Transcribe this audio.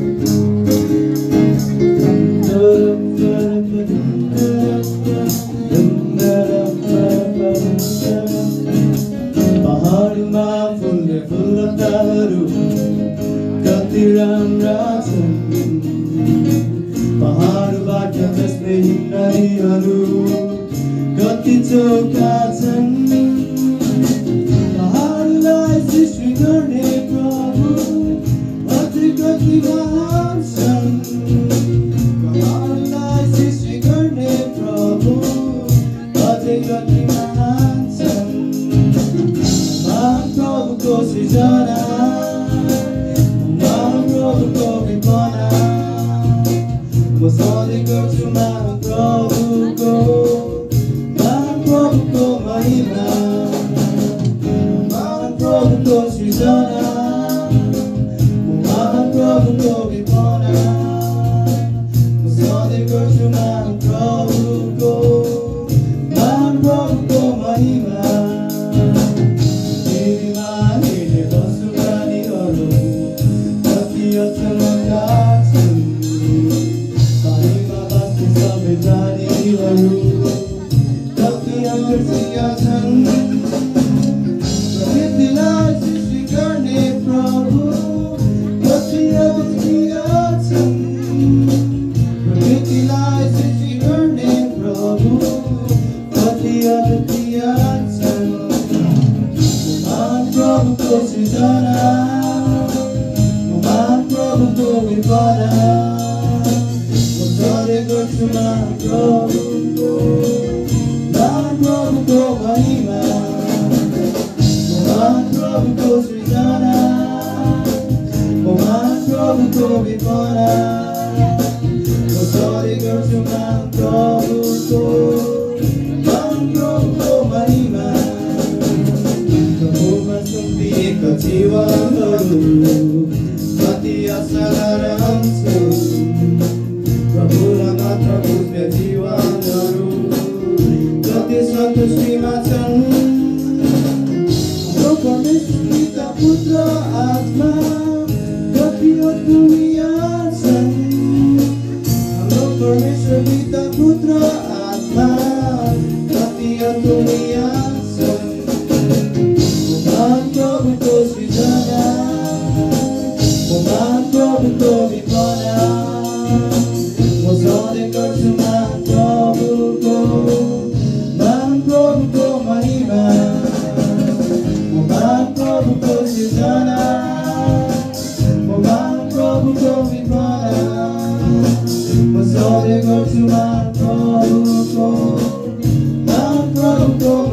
पहाडमा फुल्ने फुलताहरू कति राम्रा छन् पहाडबाट खस्ने नदीहरू कति चोखा छन् पहाडलाई सृष्टि गर्ने प्रभु अझै कति महान छन् पहाडलाई सृष्टि गर्ने प्रभु अझै कति महान छन् महान प्रभुको सृजना महान प्रभुको विपना म सधैँ गर्छु महान प्रभुको महिमा महान प्रभुको सृजना महान प्रभुको विपना म सधैँ गर्छु महान प्रभुको महिमा प्रकृतिलाई सृष्टि गर्ने प्रभु कति अद्वितीय छन् प्रकृतिलाई सृष्टि गर्ने प्रभु कति अद्वितीय छन् महान प्रभुको सृजना महान प्रभुको विपना म सधैँ गर्छु महान प्रभुको महिमा महान प्रभुको सृजना महान प्रभुको विपना म सधैँ गर्छु महान प्रभुको महिमा प्रभुमा सुम्पिएका जीवनहरू कति असाधारण प्रभुलाई मात्र बुझ्ने जीवनहरू कति सन्तुष्टिमा छन् हाम्रो परमेश्वर पिता पुत्र आत्मा कति अतुल्य छन् हाम्रो परमेश्वर पिता पुत्र आत्मा कति अतुल्य छन् महान प्रभुको सृजना महान प्रभुको विपना म सधैँ गर्छु महान प्रभुको महिमा महान प्रभुको सृजना महान प्रभुको विपना म सधैँ गर्छु महान प्रभुको